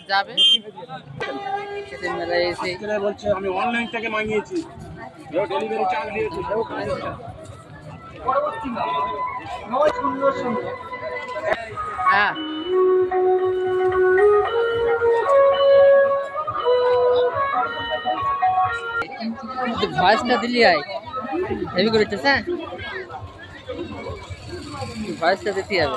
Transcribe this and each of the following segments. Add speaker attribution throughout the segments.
Speaker 1: যাবে সেদিন মেলায় এসে
Speaker 2: বলছে আমি অনলাইন থেকে মাঙিয়েছি ডেলিভারি চার্জ দিয়েছি
Speaker 1: হ্যাঁ ভয়েসটা দিলি আয় হেভি করেছিস হ্যাঁ ভয়েসটা দিতে হবে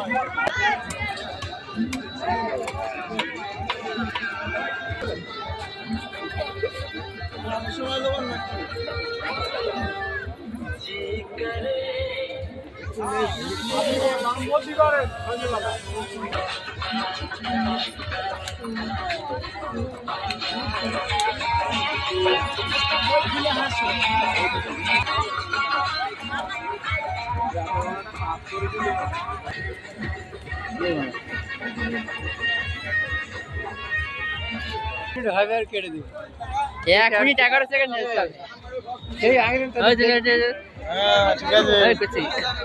Speaker 2: কেটে দিব
Speaker 1: 1 মিনিট 11 সেকেন্ড
Speaker 2: এই আগে
Speaker 1: হ্যাঁ ঠিক আছে এই করছি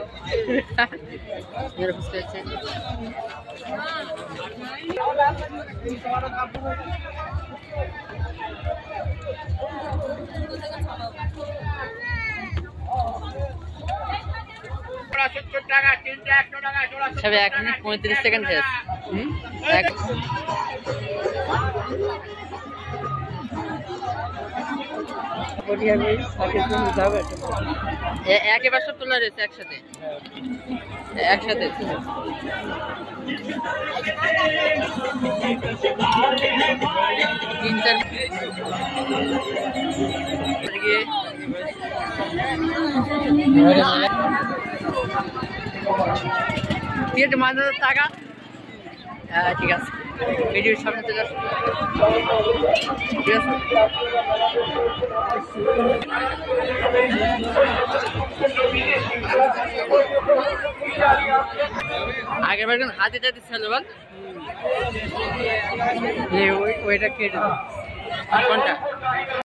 Speaker 1: মেরে ফুসকে আছে সব 1 মিনিট 35 সেকেন্ড শেষ একেবারে সব তোলা রয়েছে একসাথে তিন চার মাঝে টাকা হ্যাঁ ঠিক আছে ভিডিওর সামনে চলে আসবে ঠিক আছে আগের বার হাতে টাতে ছিল বল ওইটা কেটে কোনটা